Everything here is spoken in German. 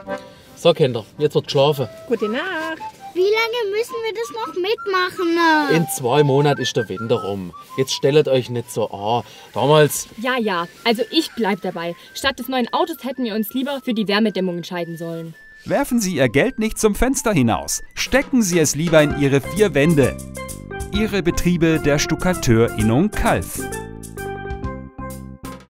So, Kinder, jetzt wird geschlafen. Gute Nacht. Wie lange müssen wir das noch mitmachen? In 2 Monaten ist der Winter rum. Jetzt stellt euch nicht so an. Damals... Ja, also ich bleib dabei. Statt des neuen Autos hätten wir uns lieber für die Wärmedämmung entscheiden sollen. Werfen Sie Ihr Geld nicht zum Fenster hinaus. Stecken Sie es lieber in Ihre 4 Wände. Ihre Betriebe der Stuckateurinnung Kalf.